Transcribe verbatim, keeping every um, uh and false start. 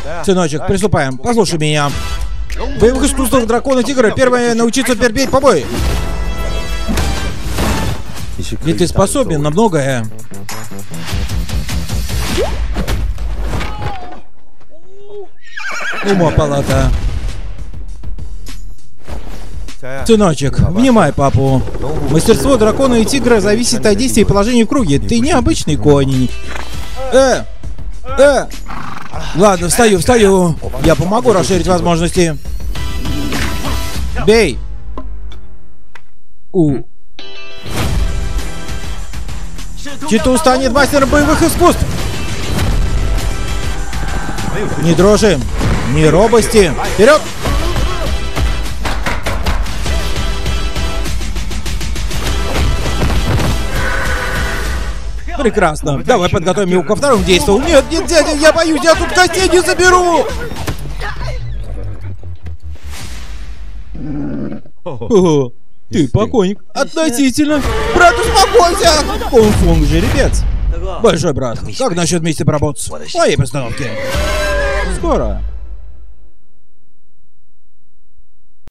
Сыночек, приступаем. Послушай меня. В боевых искусствах дракона тигра первое научиться терпеть побои. И ты способен на многое. Ума палата. Сыночек, внимай папу. Мастерство дракона и тигра зависит от действий и положения в круге. Ты необычный конь. Э! Э! Ладно, встаю, встаю. Я помогу расширить возможности. Бей! У. Читу станет мастером боевых искусств. Не дрожи, не робости. Вперед! Прекрасно. Давай подготовим его ко второму действию. Нет, нет, дядя, я боюсь, я тут гостей не заберу. О, ты покойник. Относительно. Брат, успокойся. Кунг-фунг, жеребец. Большой брат, как насчет вместе поработать в своей постановке? Скоро.